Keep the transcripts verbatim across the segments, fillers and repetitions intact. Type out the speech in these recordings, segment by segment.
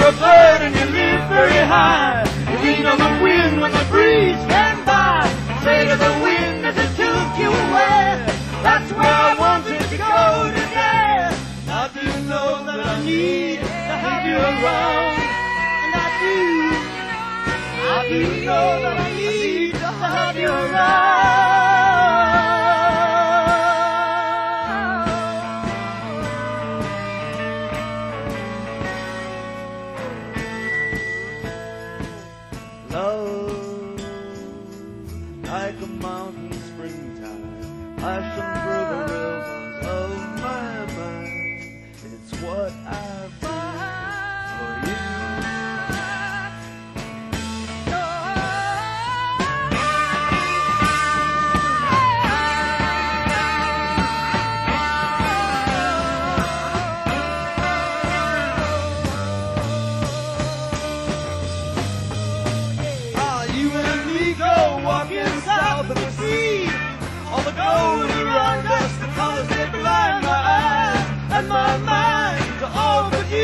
a bird and you live very high. You lean on the wind when the breeze ran by. Say to the wind as it took you away, that's where I wanted to go today. I do know that I need to have you around, and I do. I do know that I need to have you around. Love, like a mountain springtime, flashing through the rivers of my mind. It's what I feel for you. Walking south of the sea, all the golden run dust, the colors that blind my eyes and my mind to all but you.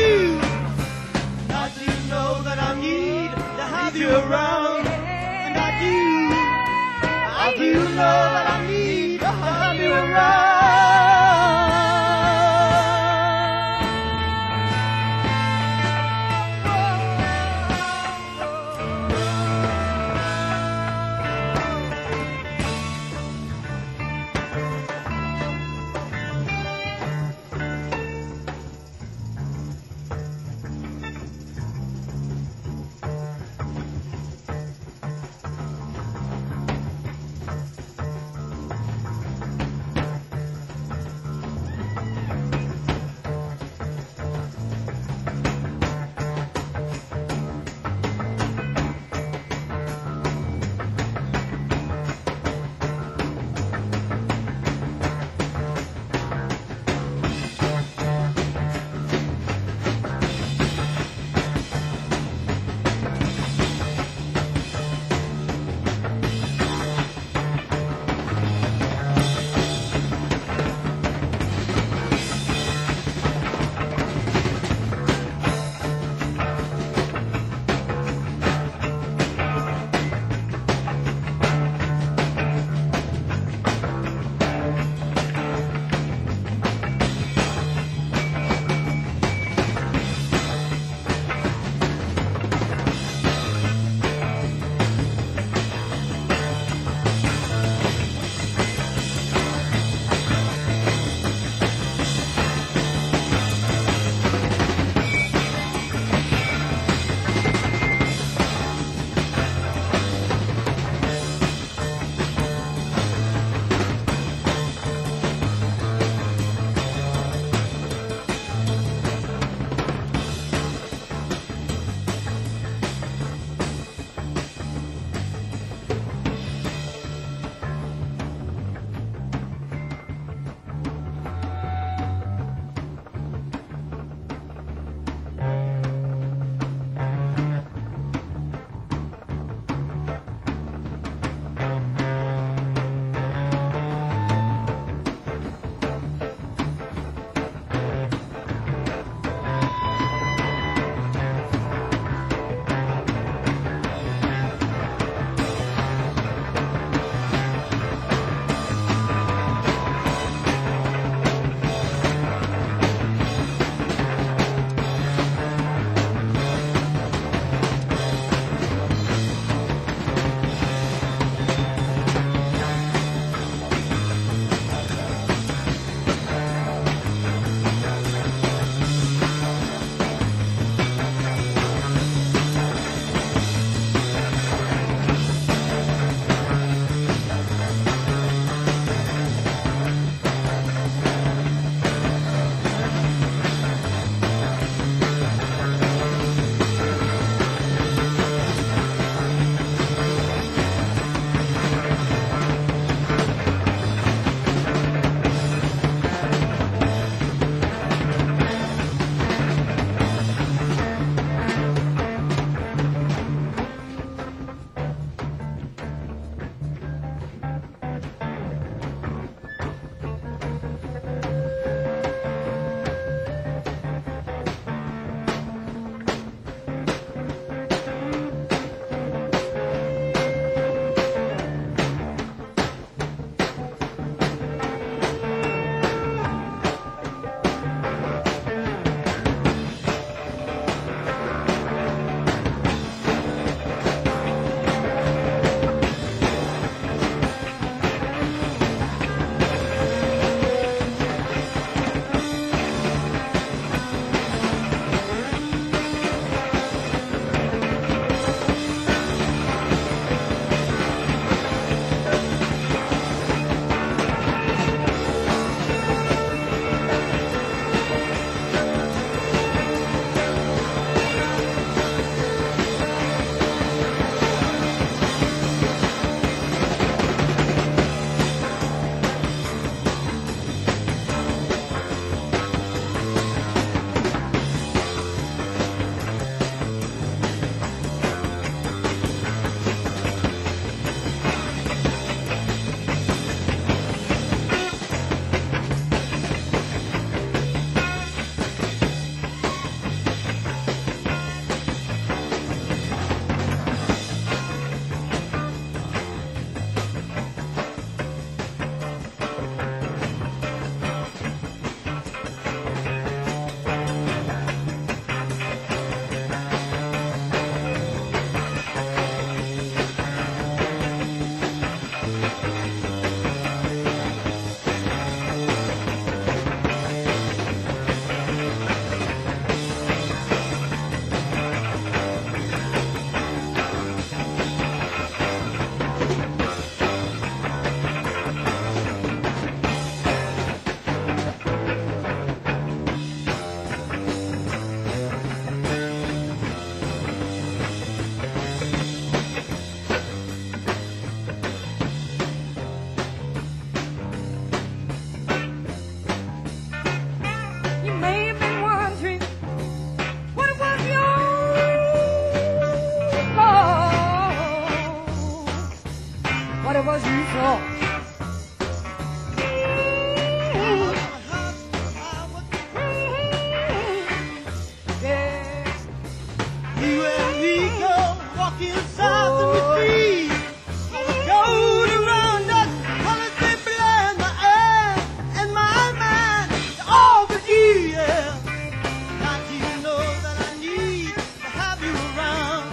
the south of the sea. All the gold around us, colors they blend my air and my mind to all but you, yeah. Now do you know that I need to have you around?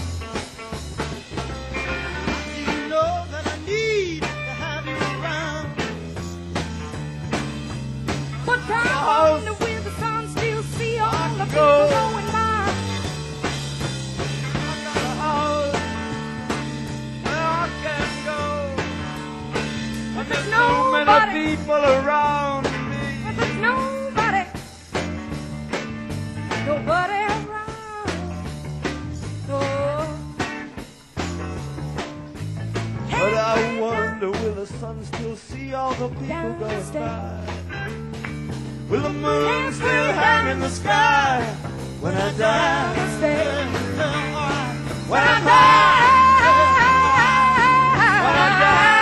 Do you know that I need to have you around? But down the where the sun still see all the people going by. There's so many people around me. But there's nobody, nobody around. Oh. But I wonder, will the sun still see all the people Down the going stairs. by? Will the moon still hang in the sky when I die? Down the stairs. When I die. When I die.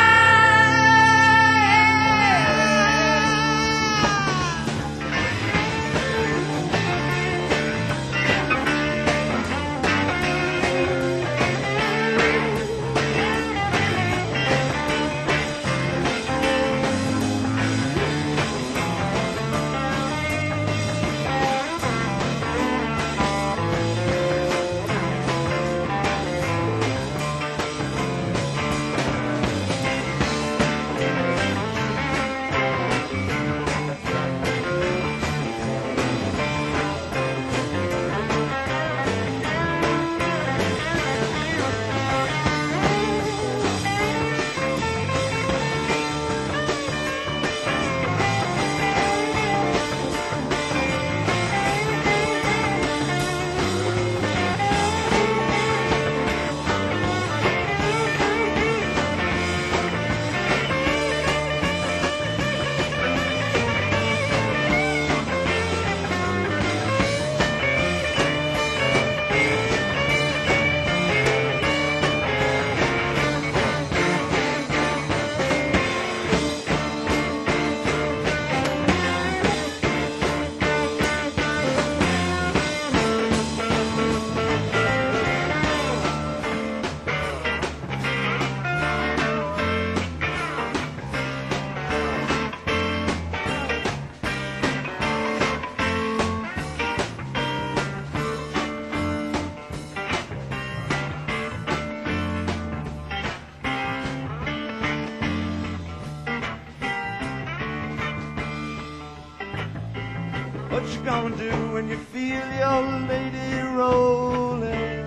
What you gonna do when you feel your lady rolling?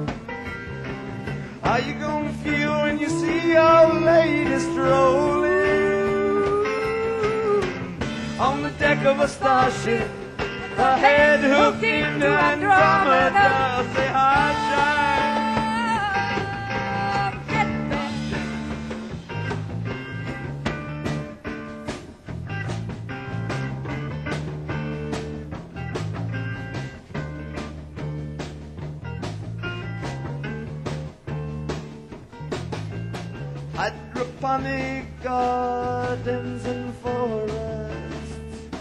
How you gonna feel when you see your lady strolling on the deck of a starship, her head hooked into Andromeda? Say hi, Jack. Hydroponic gardens and forests,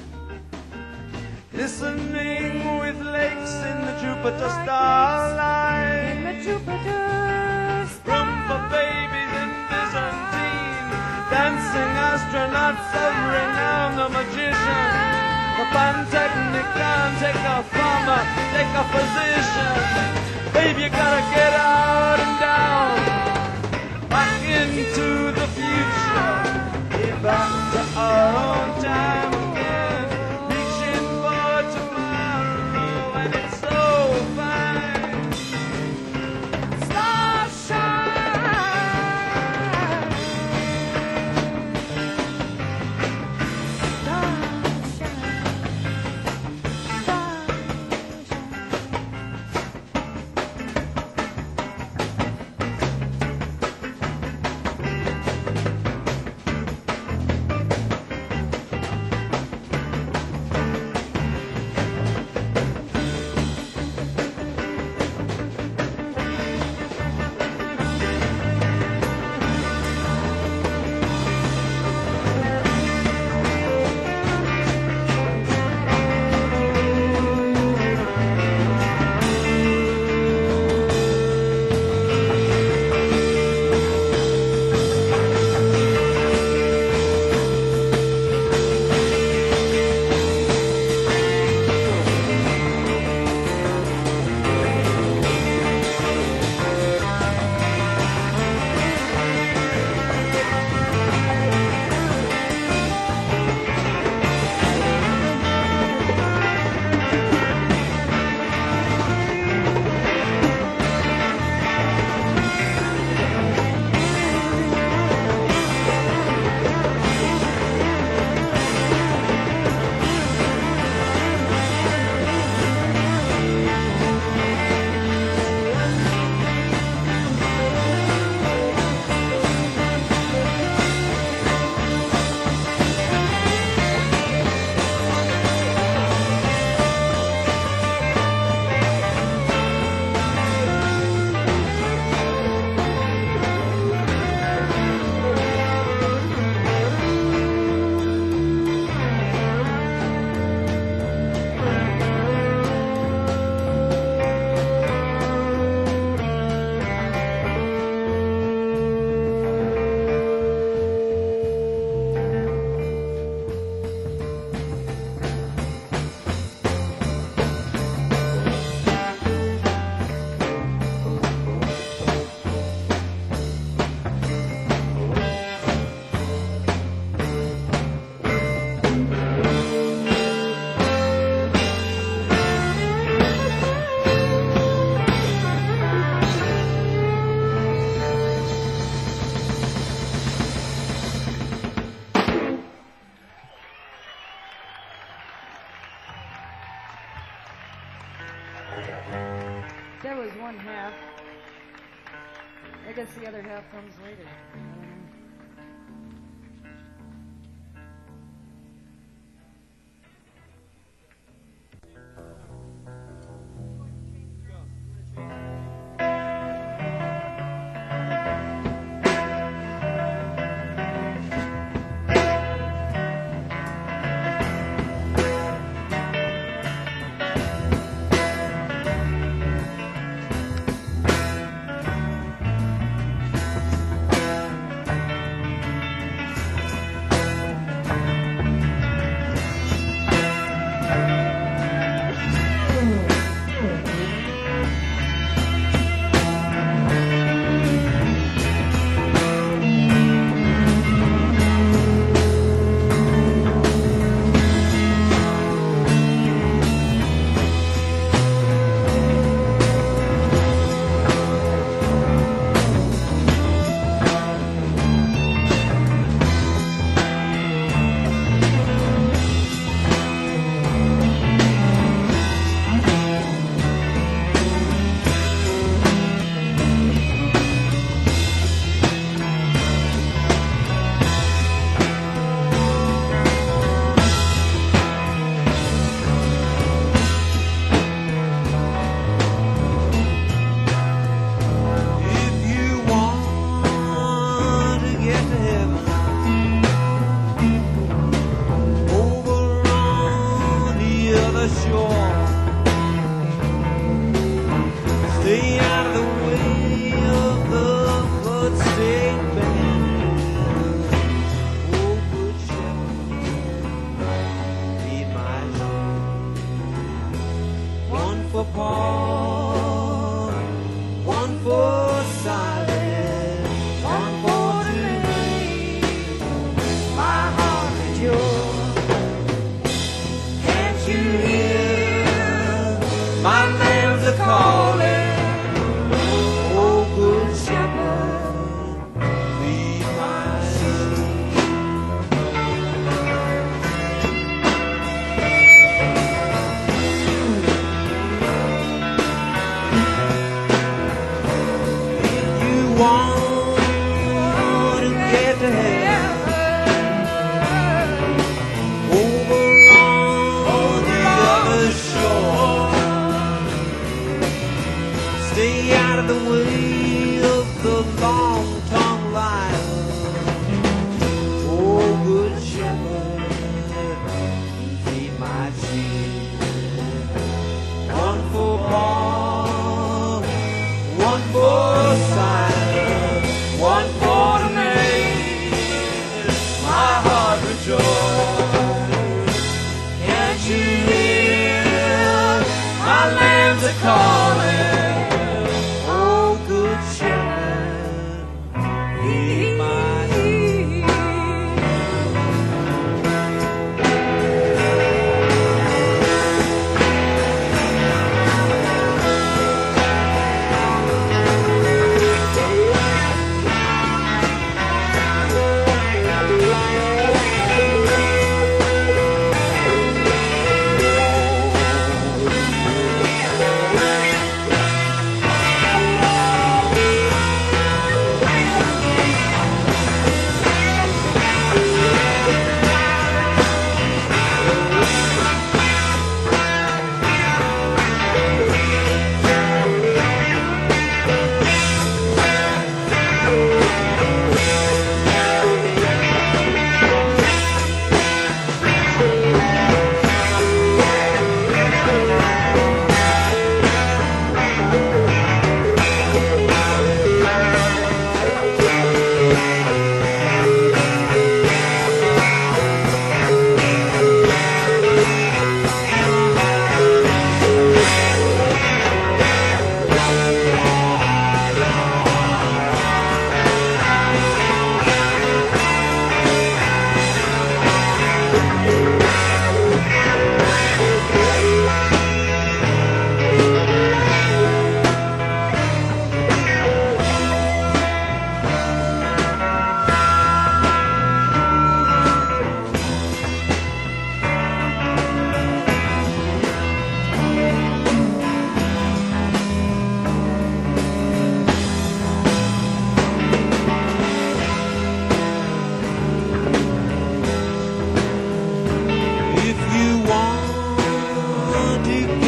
listening with lakes in the Jupiter starlight. In the Jupiter Room for babies in Byzantine, dancing astronauts of renown, the magician, the pantechnic can take a farmer, take a physician. Baby, you gotta get out and down. Back into the future, get back to our own time again, reaching for tomorrow, and it's so fine. Starshine, starshine, starshine. That was one half. I guess the other half comes later. Thank you.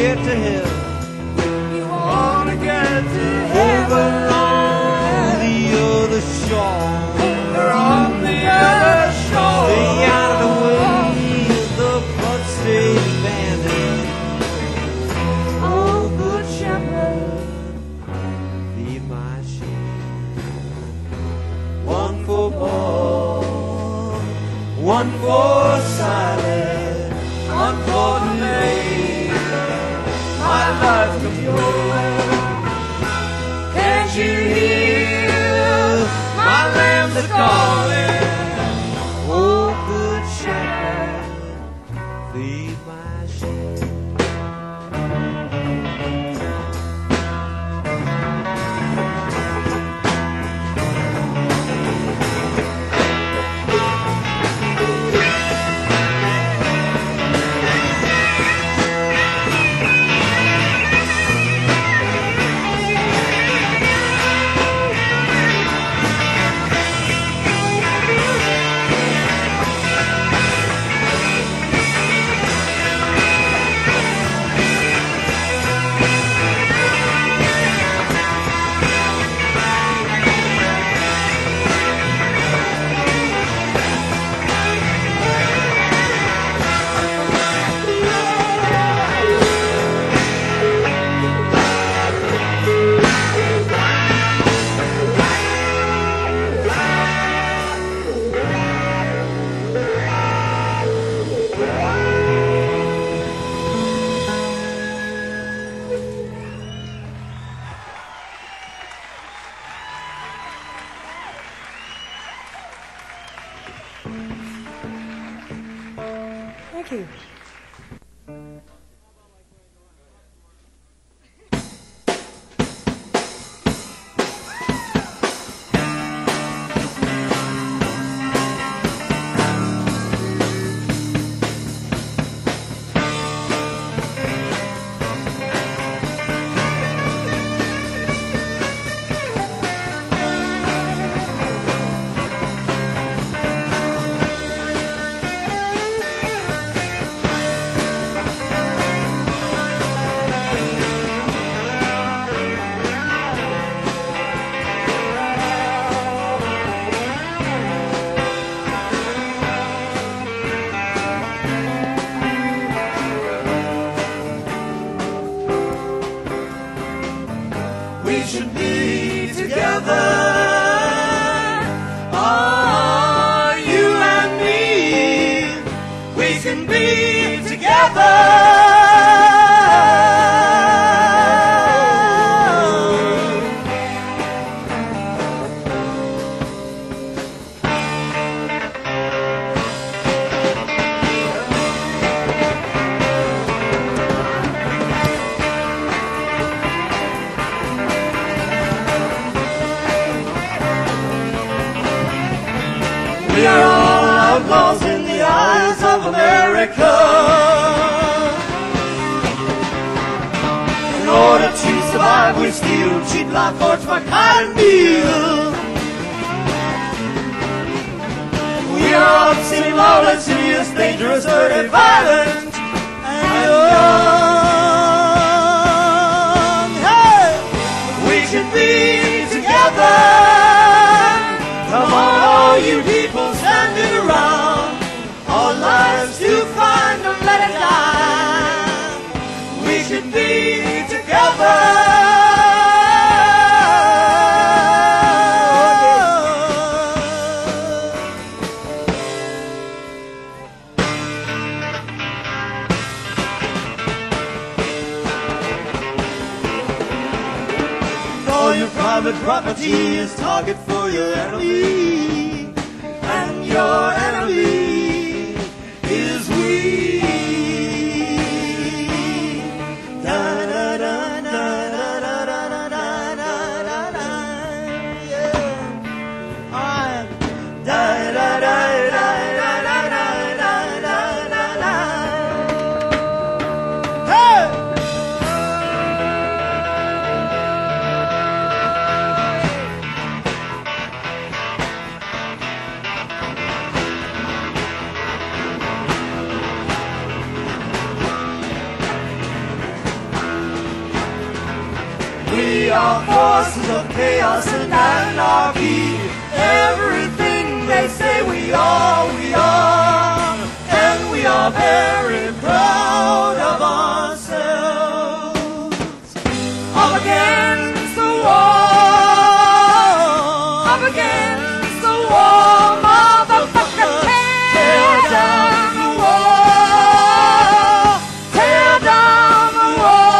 get to heaven. You wanna get to Over heaven. on the other shore. Over on the other shore. Stay out of the way of the blood-stained bandit. Oh, good shepherd. Feed my sheep. One for Paul, one for Silas, one for me. My life was yours. Can't you hear my lambs are calling? Oh, good shepherd, feed my sheep. Thank you. We should be together. Oh, you and me. We can be together. We are all outlaws in the eyes of America. In order to survive, we steal, cheat, lie, forge, for cotton meal. We are obscene, lawless, hideous, dangerous, dirty, violent, and young. Hey! We should be together. Come on, all you people standing around, our lives to find and let it die. We should be together. All your private property is target for your enemy, and your enemy is we. Da da da da da da da da da da da. Yeah. All right. Da da da da da da da da da da. Hey! We are forces of chaos and anarchy. Everything they say we are, we are. And we are very proud of ourselves. Up against the wall. Up against the wall, motherfucker. Tear down the wall. Tear down the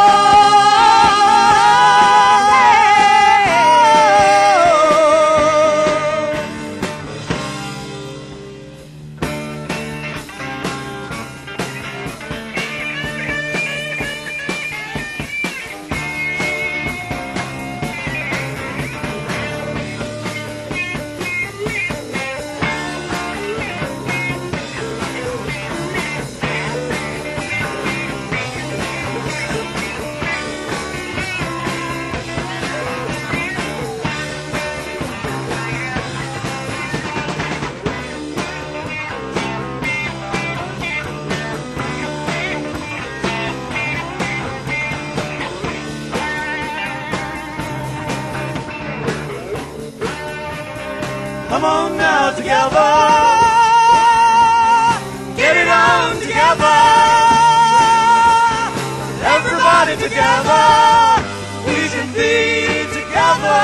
Come on now together, get it on together, everybody together, we should be together,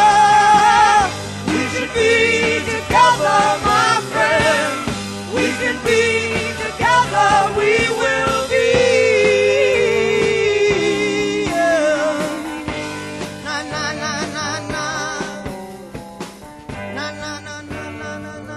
we should be together, my friend, we can be together, we will be, yeah. Na na na na na. Na na na na na na na.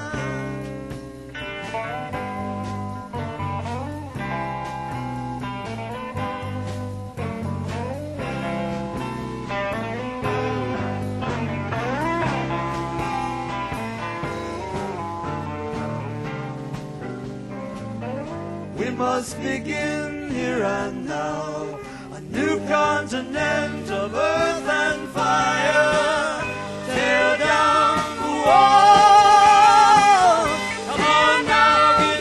We must begin here and now, a new continent of earth and fire. Tear down the wall. Come on now, get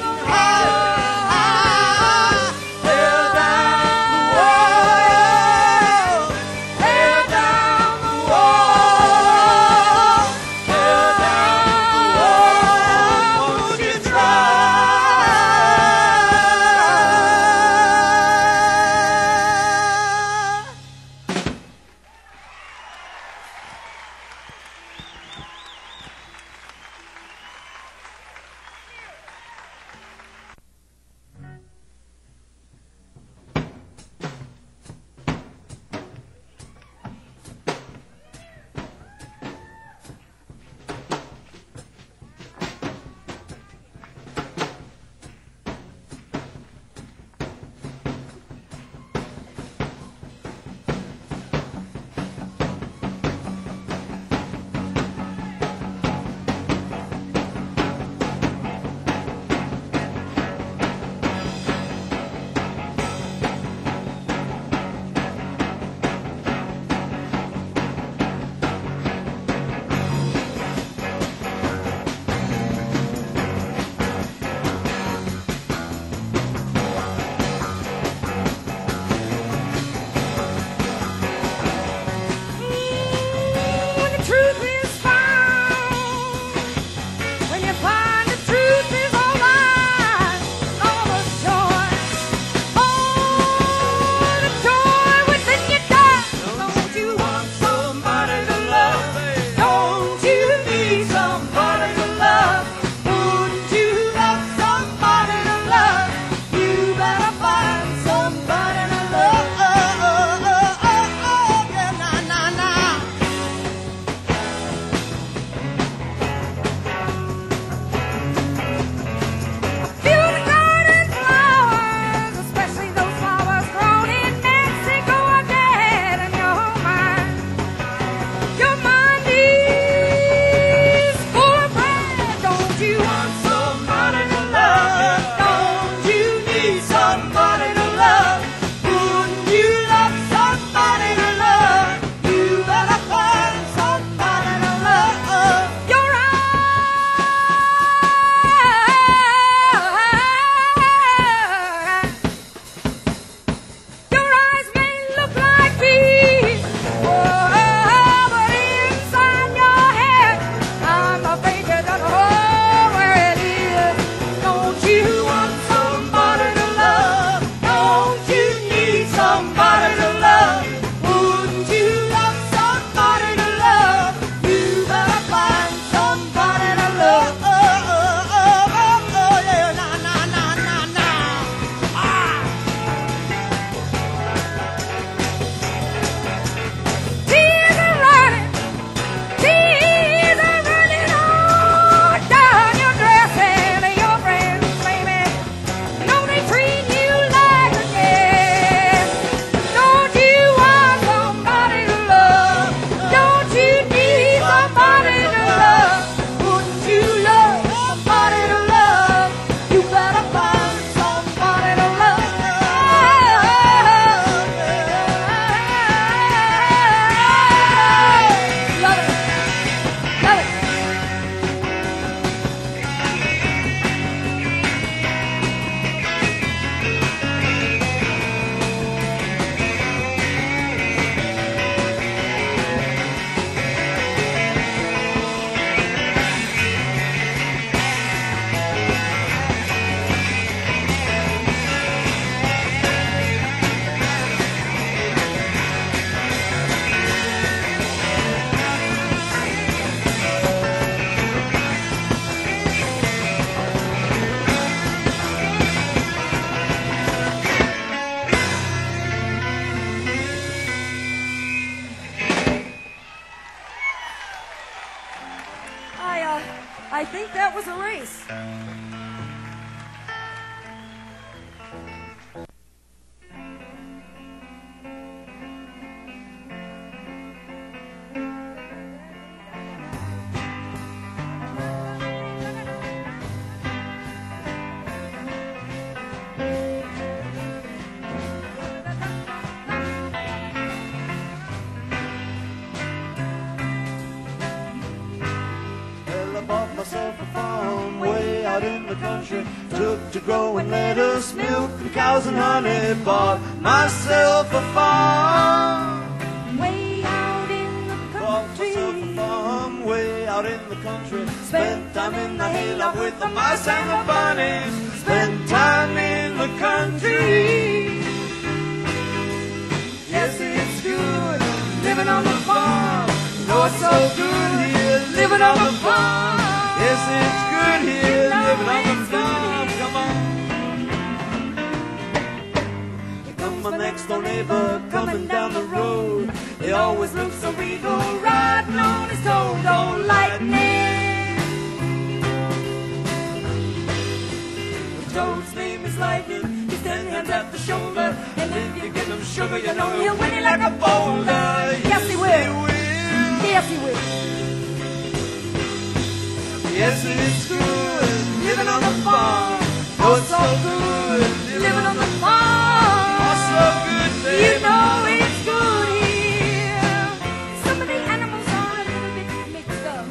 higher. Tear down the wall. Tear down the wall. Tear down the wall. Won't you try? I think that was a race. Myself a farm way out in the country, took to growing lettuce, milk, and cows and honey. Bought myself a farm way out in the country. Bought myself a farm way out in the country. Spent time in the hayloft with the mice and the bunnies. Spent time in the country. Yes, it's good living on the farm. No, it's so good here living on the farm. Yes, it's good here, living on the farm. Come on. Here comes my next door neighbor coming down the road. He always looks so regal, riding on his toad. Oh, lightning. The toad's name is Lightning. He's ten hands at the shoulder, and if you give him sugar, you know he'll win it like a boulder. Yes, he will. Yes, he will. Yes, it's good living on the farm. Oh, it's so good living on the farm. Oh, so good, baby. You know it's good here. Some of the animals are a little bit mixed up.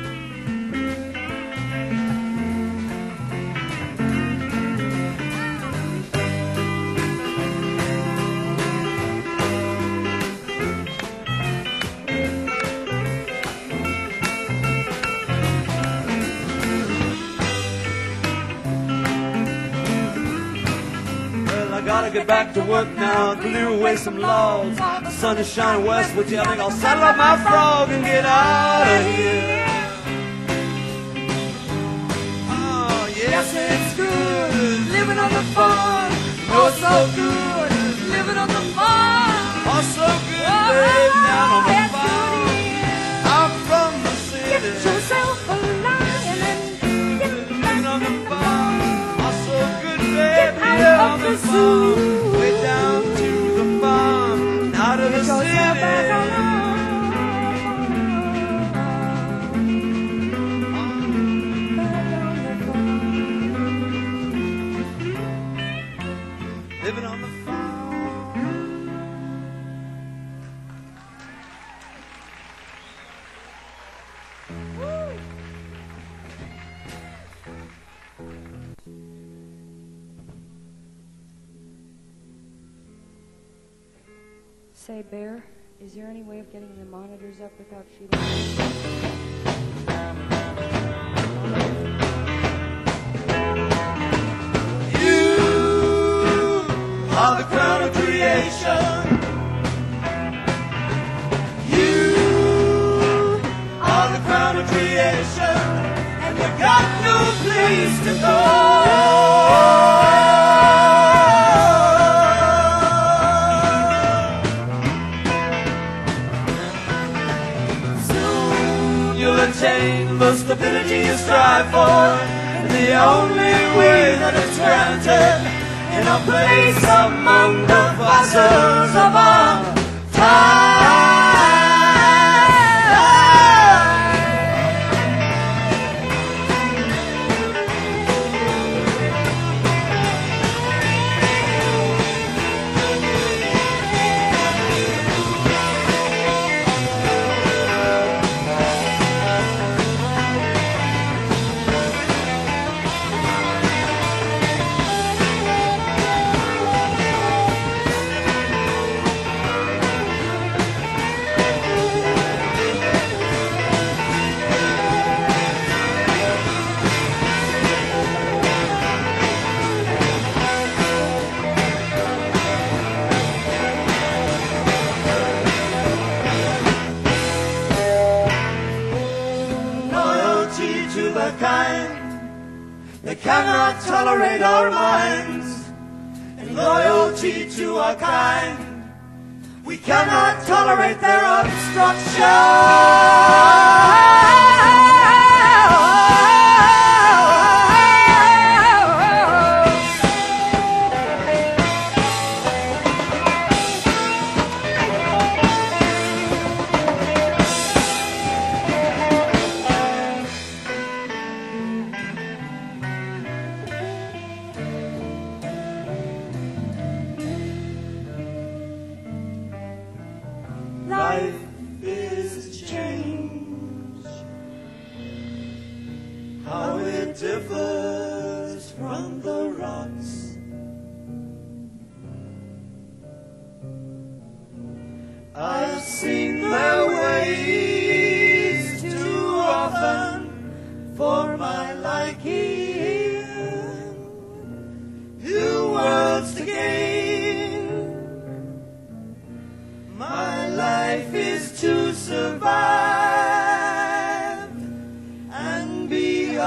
Gotta get back to work now, clear away some logs. The sun is shining westward, yeah, I think I'll saddle up my frog and get out of here. Oh, yes, it's good living on the farm. Oh, it's so good living on the farm. Oh, so good living down on the farm. I'm from the city. Get yourself a lion and get back on the farm. Oh, so good, baby. Get out of the zoo. Way down to the farm, out of the city. Living on the farm. Woo. Say, Bear, is there any way of getting the monitors up without feeling? Are the crown of creation. You are the crown of creation, and you got no place to go. Soon you'll attain the stability you strive for, and the only way that it's granted, in a place among the fossils of our time. They cannot tolerate our minds, and loyalty to our kind. We cannot tolerate their obstruction. life is change, how it differs from the rocks. I've seen their ways too often for my liking, new worlds to gain. My life is to survive and be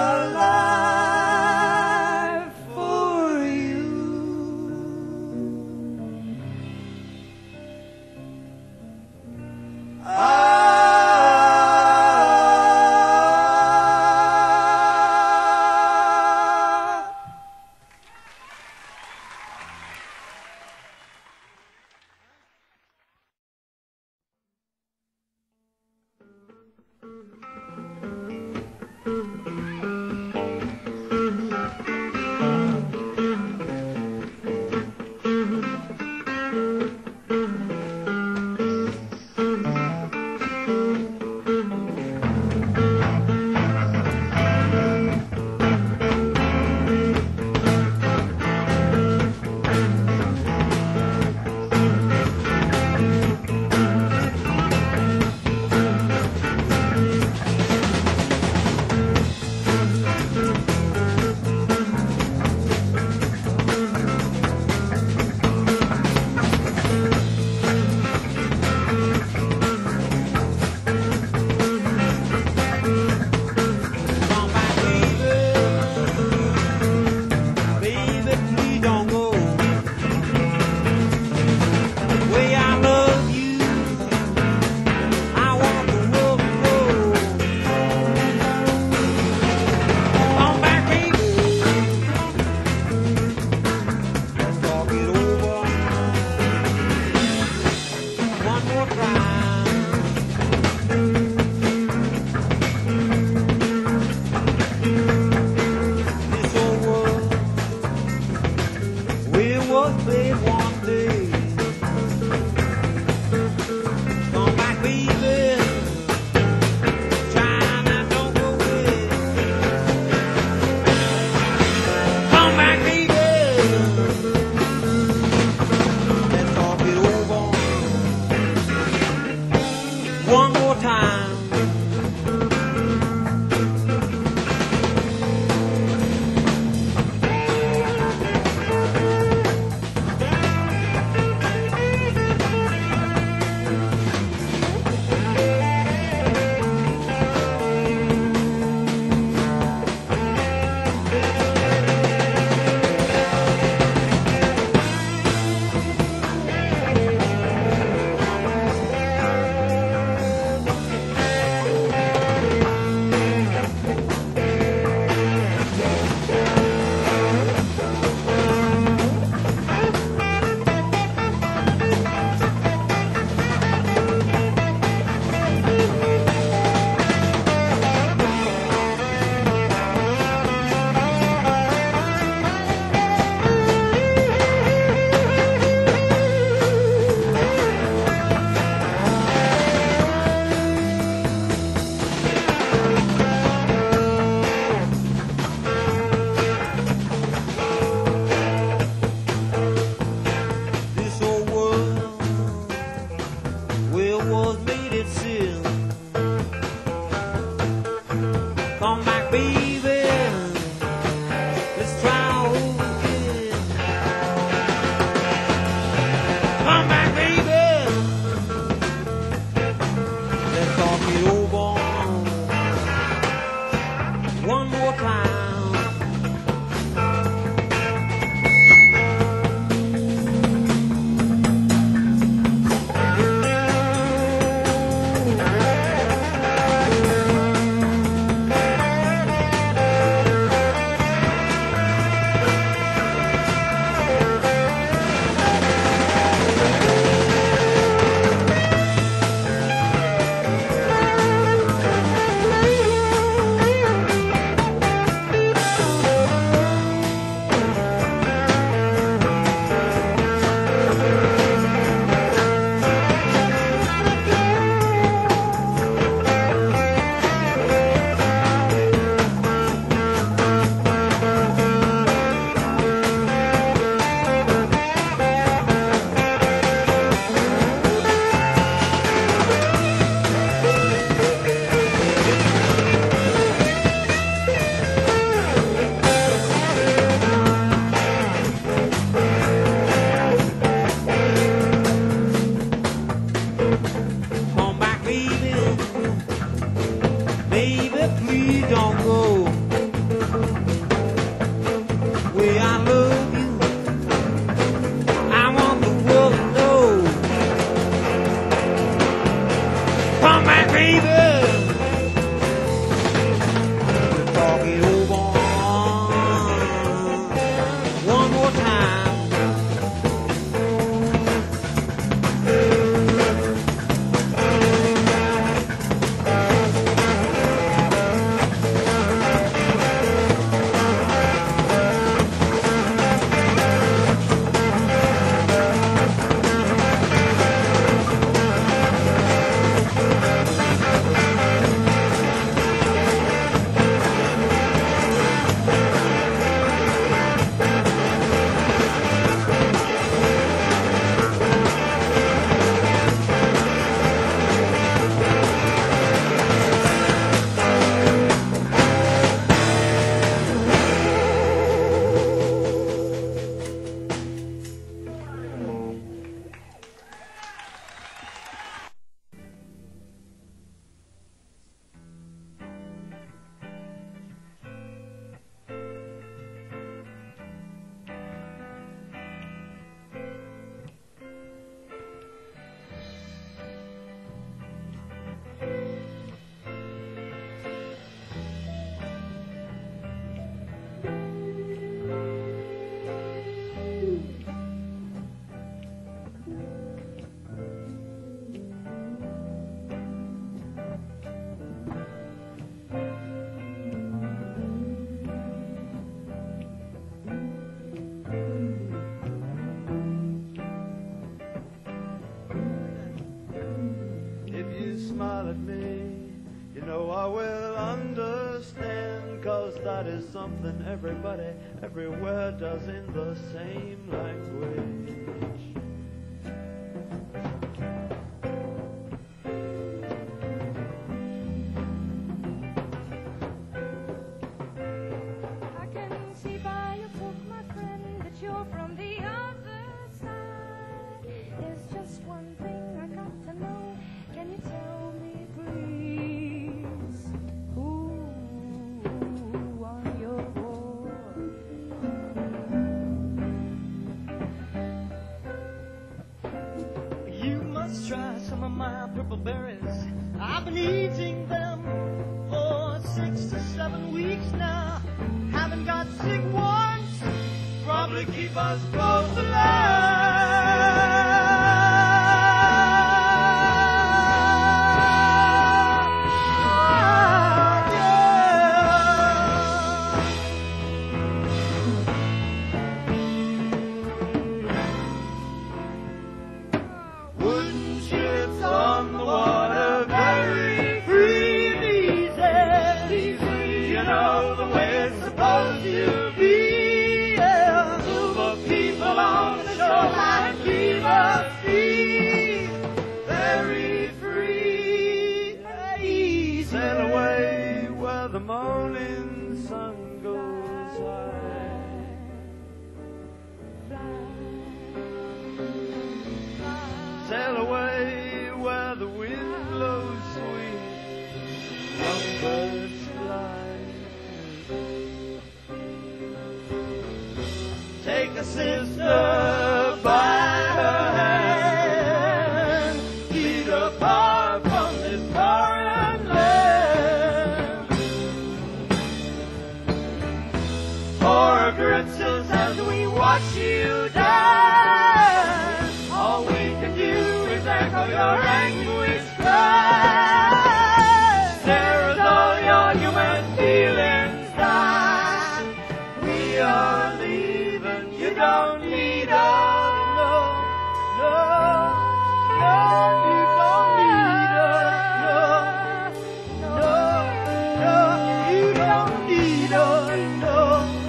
alive for you. I please don't go. Way I love you, I want the world to know. Come back, baby. We'll talk it over one more time. Smile at me, you know I will understand, 'cause that is something everybody everywhere does in the same language. I can see by your book, my friend, that you're from the other side. There's just one thing I got to know. Can you tell me, please, who won your war? You must try some of my purple berries. I've been eating them for six to seven weeks now. Haven't got sick once. Probably keep us both alive. The morning sun goes high. Sail away where the wind blows sweet, young birds fly. Take a sister by her hand, lead her far from this foreign land. For grips as we watch you dance, all we can do is echo your anguish cry. There is all your human feelings die. We are leaving, you don't need us, no, no, no, you don't need us, no, no, no, you don't need us, no.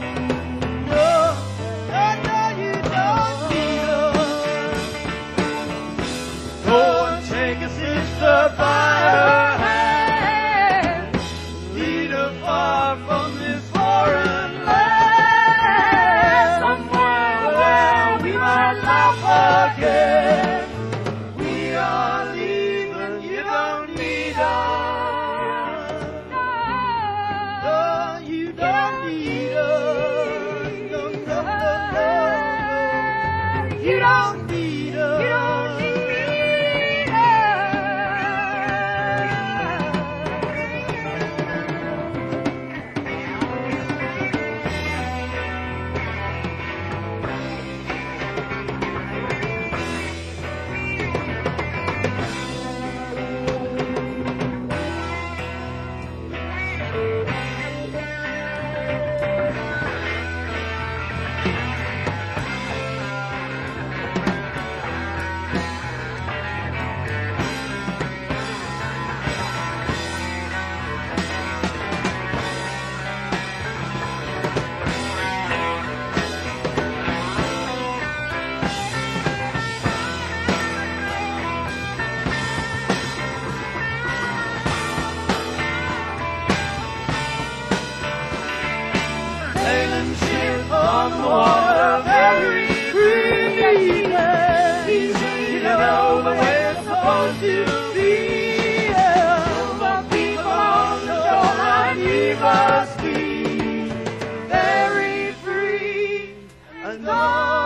By her hand, lead her far from this foreign land, somewhere where we might laugh again. We are leaving, you don't need us. out to sea. The people on the shoreline leave us be very free and all.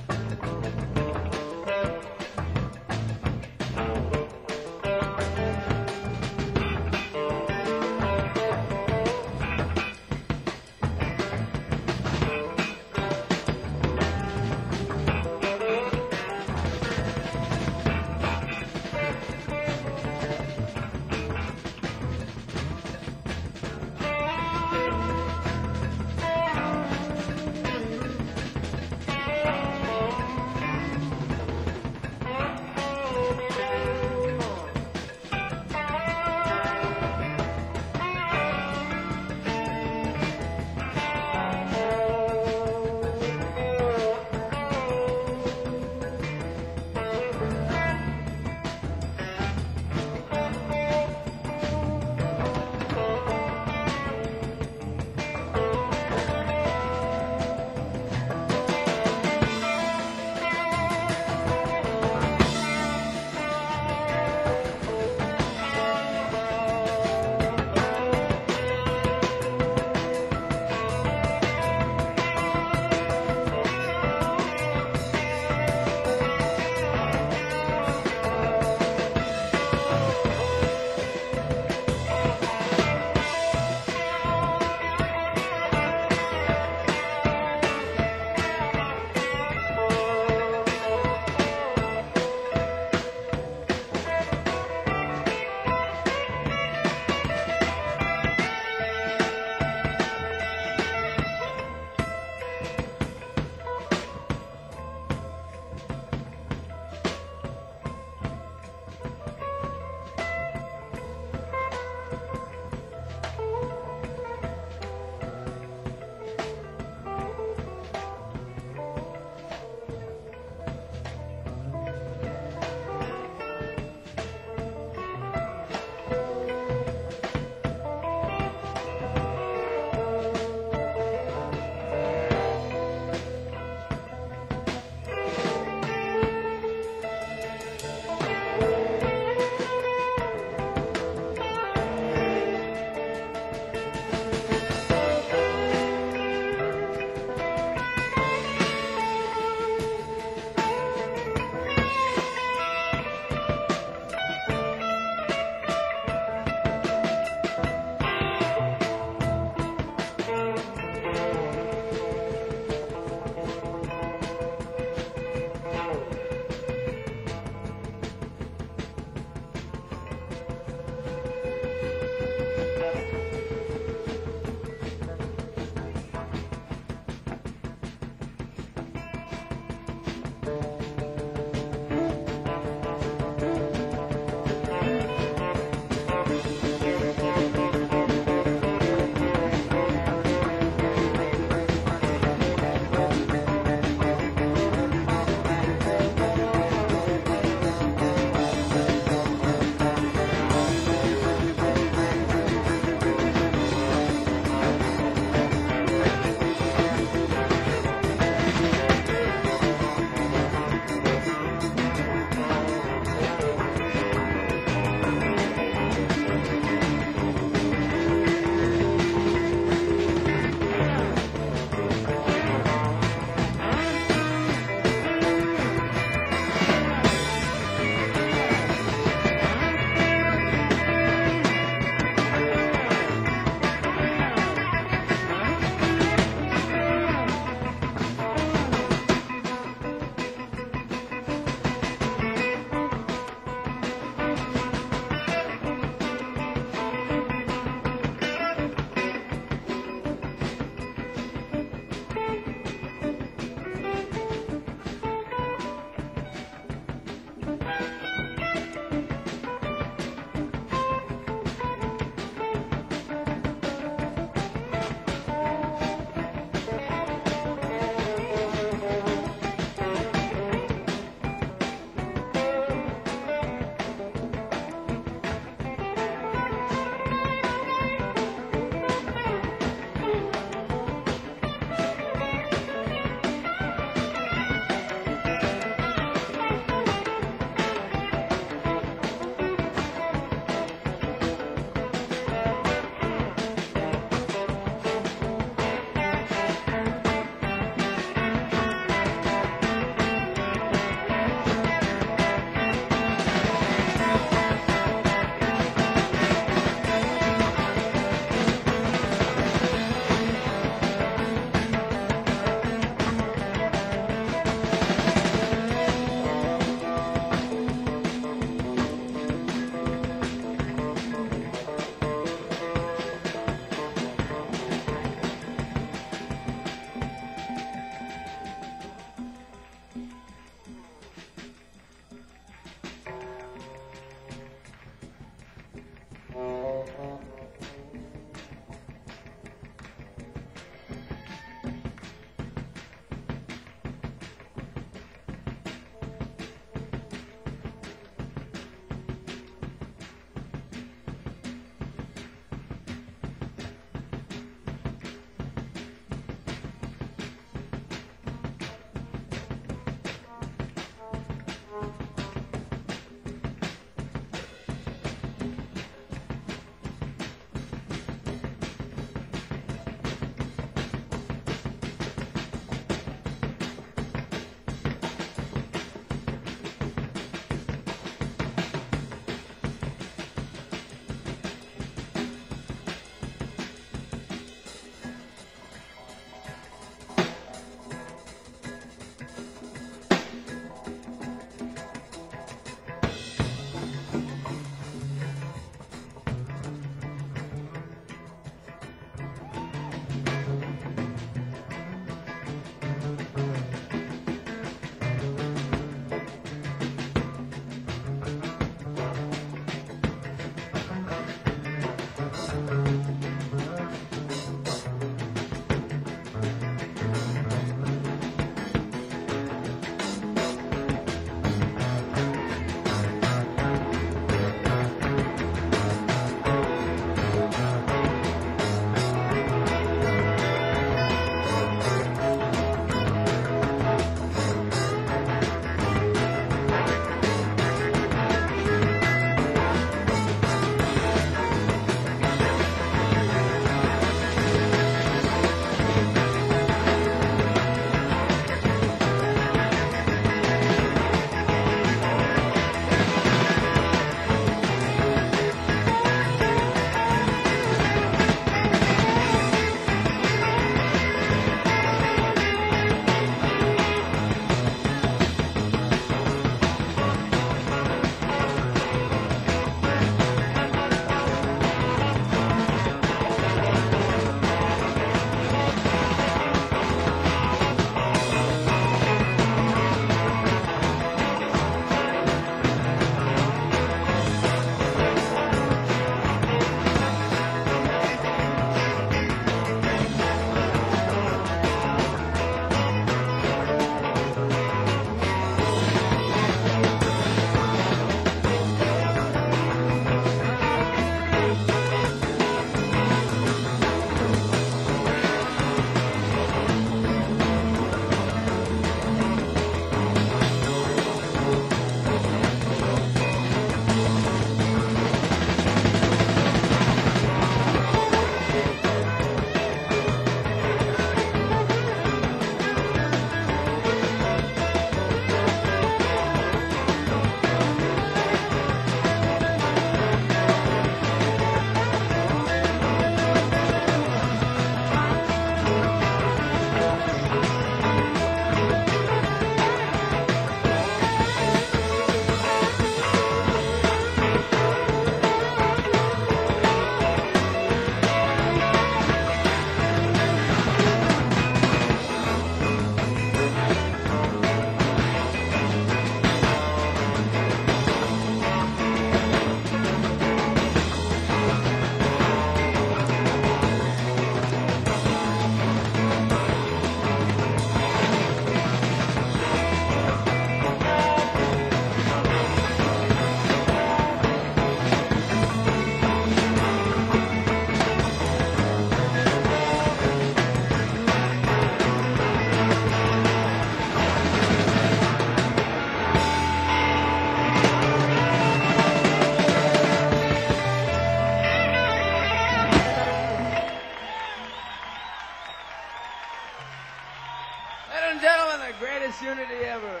Ladies and gentlemen, the greatest unity ever.